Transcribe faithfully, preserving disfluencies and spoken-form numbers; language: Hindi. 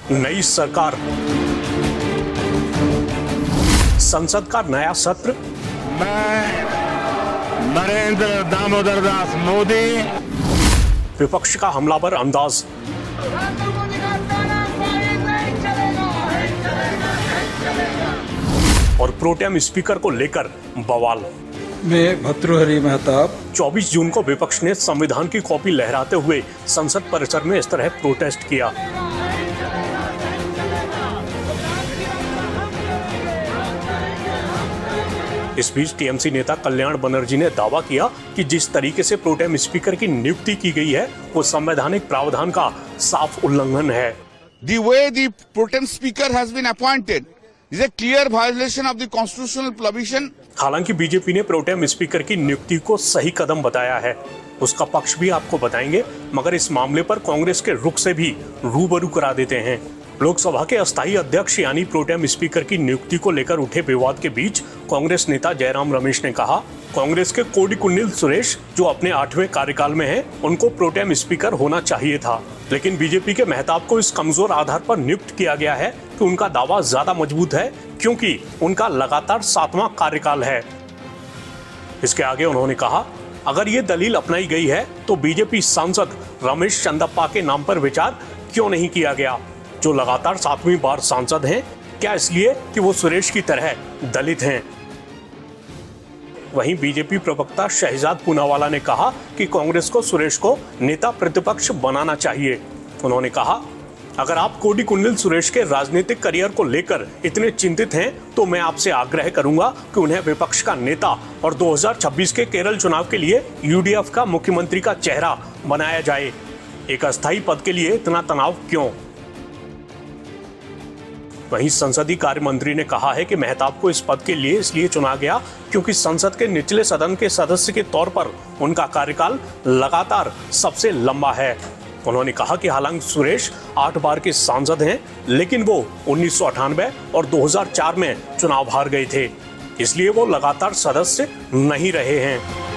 नई सरकार, संसद का नया सत्र। मैं नरेंद्र दामोदर दास मोदी, विपक्ष का हमलावर अंदाज। और प्रोटेम स्पीकर को लेकर बवाल। मैं भर्तृहरि महताब। चौबीस जून को विपक्ष ने संविधान की कॉपी लहराते हुए संसद परिसर में इस तरह प्रोटेस्ट किया। इस बीच टीएमसी नेता कल्याण बनर्जी ने दावा किया कि जिस तरीके से प्रोटेम स्पीकर की नियुक्ति की गई है वो संवैधानिक प्रावधान का साफ उल्लंघन है। The way the protem speaker has been appointed is a clear violation of the constitutional provision. हालांकि बीजेपी ने प्रोटेम स्पीकर की नियुक्ति को सही कदम बताया है, उसका पक्ष भी आपको बताएंगे, मगर इस मामले पर कांग्रेस के रुख से भी रूबरू करा देते हैं। लोकसभा के अस्थायी अध्यक्ष यानी प्रोटेम स्पीकर की नियुक्ति को लेकर उठे विवाद के बीच कांग्रेस नेता जयराम रमेश ने कहा, कांग्रेस के कोडिकुन्नील सुरेश जो अपने आठवें कार्यकाल में हैं, उनको प्रोटेम स्पीकर होना चाहिए था, लेकिन बीजेपी के मेहताब को इस कमजोर आधार पर नियुक्त किया गया है कि उनका दावा ज्यादा मजबूत है क्योंकि उनका लगातार सातवां कार्यकाल है। इसके आगे उन्होंने कहा, अगर ये दलील अपनाई गई है तो बीजेपी सांसद रमेश चंदप्पा के नाम पर विचार क्यों नहीं किया गया, जो लगातार सातवीं बार सांसद हैं? क्या इसलिए कि वो सुरेश की तरह दलित हैं? वहीं बीजेपी प्रवक्ता शहजाद पूनावाला ने कहा कि कांग्रेस को सुरेश को नेता प्रतिपक्ष बनाना चाहिए। उन्होंने कहा, अगर आप कोडिकुन्नील सुरेश के राजनीतिक करियर को लेकर इतने चिंतित हैं तो मैं आपसे आग्रह करूंगा कि उन्हें विपक्ष का नेता और दो हज़ार छब्बीस के केरल चुनाव के लिए यूडीएफ का मुख्यमंत्री का चेहरा बनाया जाए। एक अस्थायी पद के लिए इतना तनाव क्यों? वहीं संसदीय कार्य मंत्री ने कहा है कि मेहताब को इस पद के लिए इसलिए चुना गया क्योंकि संसद के निचले सदन के सदस्य के तौर पर उनका कार्यकाल लगातार सबसे लंबा है। उन्होंने कहा कि हालांकि सुरेश आठ बार के सांसद हैं, लेकिन वो उन्नीस सौ अट्ठानवे और दो हज़ार चार में चुनाव हार गए थे, इसलिए वो लगातार सदस्य नहीं रहे हैं।